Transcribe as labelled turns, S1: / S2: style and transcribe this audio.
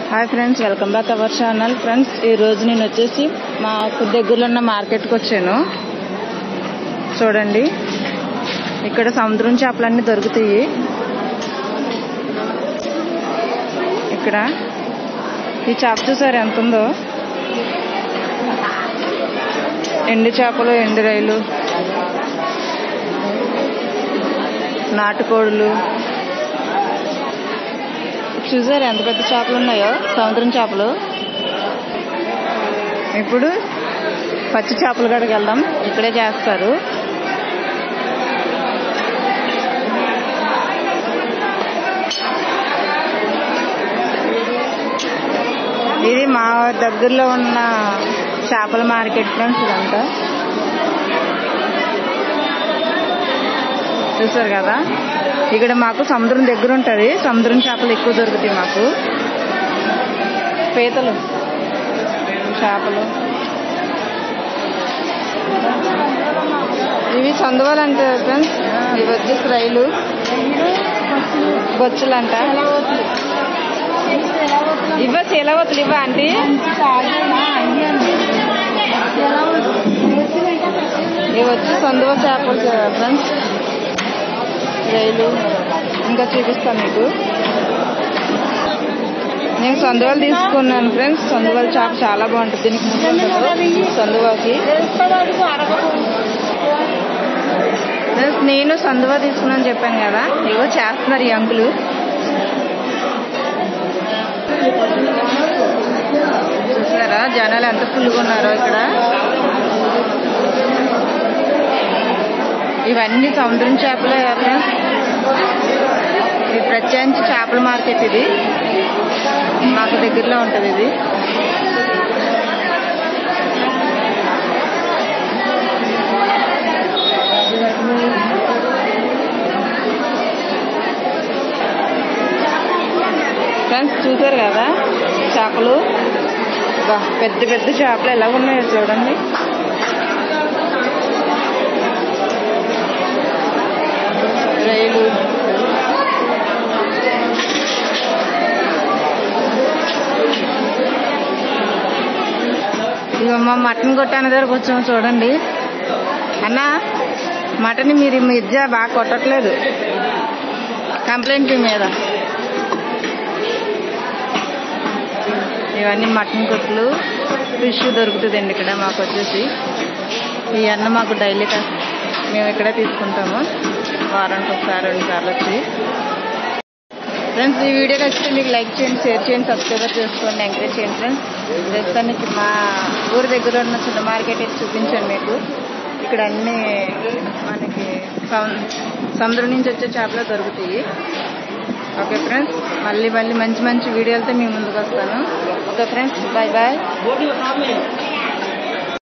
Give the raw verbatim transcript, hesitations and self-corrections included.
S1: Hi friends, welcome back our channel. Friends, ఈ రోజు నేను వచ్చేసి మాకు దగ్గరలో ఉన్న మార్కెట్కి వచ్చాను. చూడండి, ఇక్కడ సముద్రం చేపలన్నీ దొరుకుతాయి. ఇక్కడ ఈ చేప చూసారు ఎంత ఉందో. ఎండు చేపలు, ఎండు రైలు, నాటుకోడులు చూసారు ఎంత పెద్ద చేపలు ఉన్నాయో, సముద్రం చేపలు. ఇప్పుడు పచ్చి చేపల కాడికి వెళ్దాం, ఇక్కడే చేస్తారు. ఇది మా దగ్గరలో ఉన్న చేపల మార్కెట్ ఫ్రెండ్స్. ఇదంతా చూసారు కదా. ఇక్కడ మాకు సముద్రం దగ్గర ఉంటుంది, సముద్రం చేపలు ఎక్కువ దొరుకుతాయి మాకు. పీతలు, చేపలు ఇవి చందువాలు అంటే ఫ్రెండ్స్. ఇవి వచ్చేసి రైలు, బొచ్చులు అంట. ఇవ్వ శీలవతులు ఇవ్వ ఆంటీ. ఇవి వచ్చి చందువ చేపలు ఫ్రెండ్స్, రైలు. ఇంకా చూపిస్తాను మీకు. నేను సందువాలు తీసుకున్నాను ఫ్రెండ్స్. సందువాల చేప చాలా బాగుంటుంది. దీనికి ముందు సందువాకి ఫ్రెండ్స్, నేను సందువా తీసుకున్నాను చెప్పాను కదా. ఇగో చేస్తున్నారు ఈ అంకులు. చూసారా జనాలు ఎంత ఫుల్గా ఉన్నారో ఇక్కడ. ఇవన్నీ సముద్రం చేపలే ఫ్రెండ్స్. ఇది ప్రత్యేకించి చేపల మార్కెట్. ఇది మాకు దగ్గరలో ఉంటుంది. ఇది ఫ్రెండ్స్ చూసారు కదా చేపలు. పెద్ద పెద్ద చేపలు ఎలా ఉన్నాయో చూడండి. రైలు, ఇక మా మటన్ కొట్టాన దగ్గరకు వచ్చాము చూడండి. అన్న, మటన్ మీరు మధ్య బాగా కొట్టట్లేదు, కంప్లైంట్ మీద. ఇవన్నీ మటన్ కొట్లు. ఫిష్ దొరుకుతుందండి ఇక్కడ మాకు వచ్చేసి. ఈ అన్న మాకు డైలీ మేము ఇక్కడే తీసుకుంటాము, వారానికి ఒకసారి రెండు సార్లు వచ్చి. ఫ్రెండ్స్, ఈ వీడియో నచ్చితే మీకు లైక్ చేయండి, షేర్ చేయండి, సబ్స్క్రైబర్ చేసుకోండి, ఎంకరేజ్ చేయండి ఫ్రెండ్స్. ప్రస్తుతానికి మా ఊరి దగ్గర ఉన్న చిన్న మార్కెట్ అయితే చూపించాను మీకు. ఇక్కడ అన్నీ మనకి సముద్రం నుంచి వచ్చే చేపలు దొరుకుతాయి. ఓకే ఫ్రెండ్స్, మళ్ళీ మళ్ళీ మంచి మంచి వీడియోలతో మీ ముందుకు వస్తాను. Okay friends, bye bye.